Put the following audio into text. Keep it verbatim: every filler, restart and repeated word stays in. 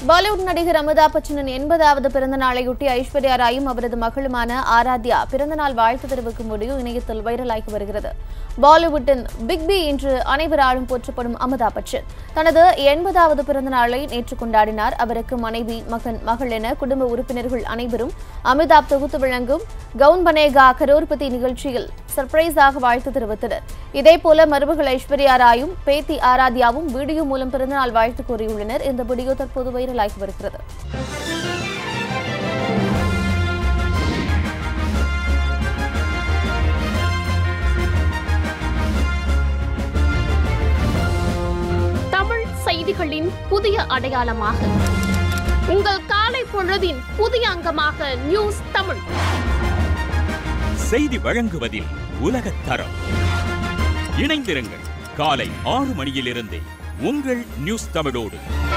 பாலிவுட் நடிகர் அமிதாப் பச்சனின் எண்பதாவது பிறந்த நாளையொட்டி ஐஸ்வர்யா ராயும் அவரது மகளுமான ஆராத்யா பிறந்தநாள் வாழ்த்து தெரிவிக்கும் வீடியோ இணையத்தில் வைரலாகி வருகிறது. பாலிவுட்டின் பிக் பி என்று அனைவராலும் போற்றப்படும் அமிதாப் பச்சன் தனது எண்பதாவது பிறந்த நாளை நேற்று கொண்டாடினார். அவருக்கு மனைவி, மகன், மகள் என குடும்ப உறுப்பினர்கள் அனைவரும் அமிதாப் தொகுத்து வழங்கும் கவுன் பனேகா கரோர்பதி நிகழ்ச்சியில் சர்ப்ரைஸாக வாழ்த்து தெரிவித்தனர். இதேபோல மருமகள் ஐஸ்வர்யா ராயும் பேத்தி ஆராத்யாவும் வீடியோ மூலம் பிறந்தநாள் வாழ்த்து கூறியுள்ளனர். இந்த வீடியோ தற்போது வைரலாகி வருகிறது. தமிழ் செய்திகளின் புதிய அடையாளமாக உங்கள் காலை பொழுதின் புதிய அங்கமாக நியூஸ் தமிழ் செய்தி வழங்குவதில் உலகத் தரம். இணைந்திருங்கள் காலை ஆறு மணியிலிருந்தே உங்கள் நியூஸ் தமிழோடு.